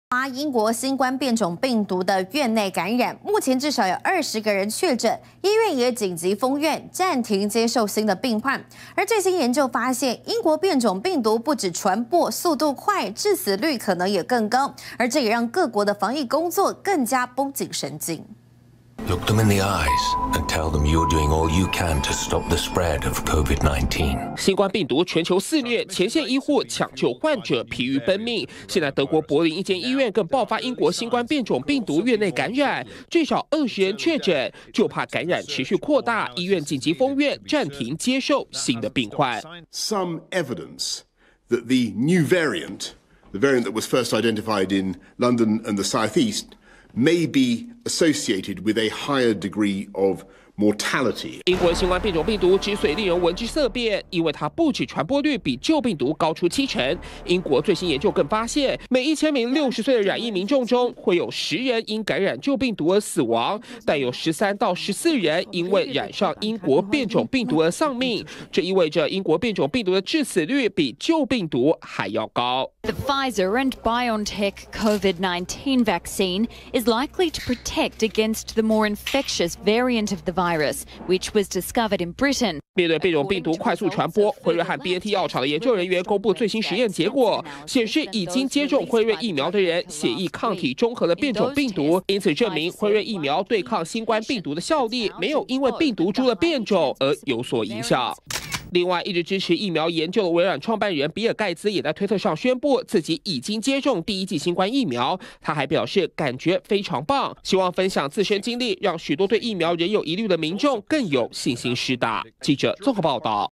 英国新冠变种病毒的院内感染，目前至少有20个人确诊，医院也紧急封院，暂停接受新的病患。而最新研究发现，英国变种病毒不止传播速度快，致死率可能也更高，而这也让各国的防疫工作更加绷紧神经。 Look them in the eyes and tell them you're doing all you can to stop the spread of COVID-19. 新冠病毒全球肆虐，前线医护抢救患者疲于奔命。现在德国柏林一间医院更爆发英国新冠变种病毒院内感染，最少20人确诊，就怕感染持续扩大，医院紧急封院，暂停接受新的病患。 Some evidence that the new variant, the variant that was first identified in London and the southeast, may be associated with a higher degree of mortality. 英国新冠变种病毒之所以令人闻之色变，因为它不止传播率比旧病毒高出70%。英国最新研究更发现，每1000名60岁的染疫民众中，会有10人因感染旧病毒而死亡，但有13到14人因为染上英国变种病毒而丧命。这意味着英国变种病毒的致死率比旧病毒还要高。 The Pfizer and BioNTech COVID-19 vaccine is likely to protect against the more infectious variant of the virus, which was discovered in Britain. 面对变种病毒快速传播，辉瑞和 BNT 药厂的研究人员公布最新实验结果，显示已经接种辉瑞疫苗的人血液抗体中和了变种病毒，因此证明辉瑞疫苗对抗新冠病毒的效力没有因为病毒株的变种而有所影响。 另外，一直支持疫苗研究的微软创办人比尔·盖茨也在推特上宣布自己已经接种第1剂新冠疫苗。他还表示感觉非常棒，希望分享自身经历，让许多对疫苗仍有疑虑的民众更有信心施打。记者综合报道。